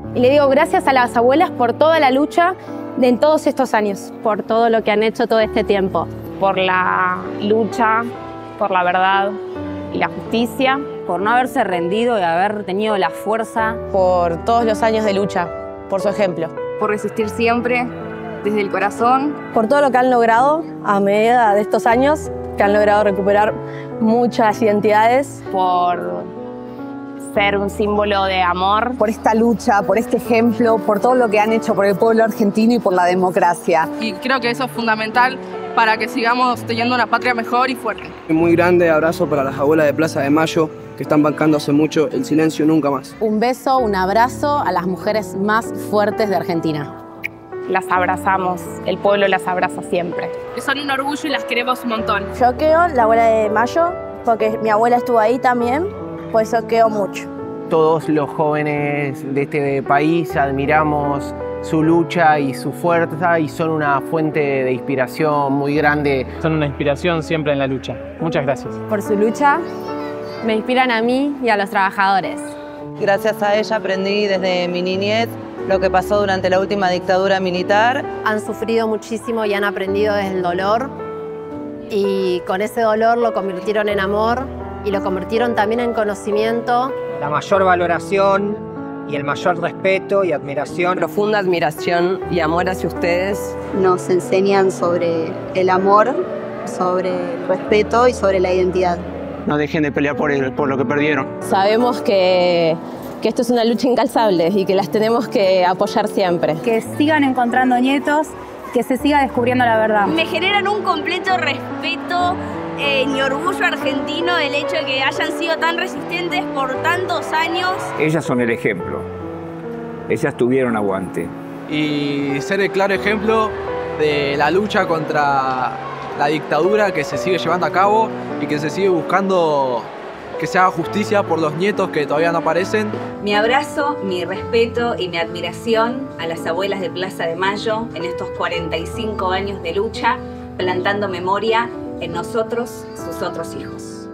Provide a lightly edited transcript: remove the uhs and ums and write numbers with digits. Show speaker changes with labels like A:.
A: Y le digo gracias a las abuelas por toda la lucha en todos estos años.
B: Por todo lo que han hecho todo este tiempo.
C: Por la lucha, por la verdad y la justicia.
D: Por no haberse rendido y haber tenido la fuerza.
E: Por todos los años de lucha, por su ejemplo.
F: Por resistir siempre, desde el corazón.
G: Por todo lo que han logrado a medida de estos años, que han logrado recuperar muchas identidades.
C: Por ser un símbolo de amor.
H: Por esta lucha, por este ejemplo, por todo lo que han hecho por el pueblo argentino y por la democracia.
I: Y creo que eso es fundamental para que sigamos teniendo una patria mejor y fuerte.
J: Un muy grande abrazo para las abuelas de Plaza de Mayo, que están bancando hace mucho el silencio nunca más.
E: Un beso, un abrazo a las mujeres más fuertes de Argentina.
C: Las abrazamos, el pueblo las abraza siempre.
I: Que son un orgullo y las queremos un montón.
G: Yo quedo la abuela de Mayo, porque mi abuela estuvo ahí también, por eso quedo mucho.
K: Todos los jóvenes de este país admiramos su lucha y su fuerza y son una fuente de inspiración muy grande.
L: Son una inspiración siempre en la lucha. Muchas gracias.
B: Por su lucha, me inspiran a mí y a los trabajadores.
M: Gracias a ella aprendí desde mi niñez lo que pasó durante la última dictadura militar.
B: Han sufrido muchísimo y han aprendido desde el dolor. Y con ese dolor lo convirtieron en amor y lo convirtieron también en conocimiento.
N: La mayor valoración y el mayor respeto y admiración.
O: Profunda admiración y amor hacia ustedes.
P: Nos enseñan sobre el amor, sobre el respeto y sobre la identidad.
J: No dejen de pelear por lo que perdieron.
G: Sabemos que esto es una lucha incansable y que las tenemos que apoyar siempre.
A: Que sigan encontrando nietos, que se siga descubriendo la verdad.
Q: Me generan un completo respeto y orgullo argentino el hecho de que hayan sido tan resistentes por tantos años.
R: Ellas son el ejemplo. Ellas tuvieron aguante.
S: Y ser el claro ejemplo de la lucha contra la dictadura que se sigue llevando a cabo y que se sigue buscando que se haga justicia por los nietos que todavía no aparecen.
T: Mi abrazo, mi respeto y mi admiración a las abuelas de Plaza de Mayo en estos 45 años de lucha, plantando memoria en nosotros, sus otros hijos.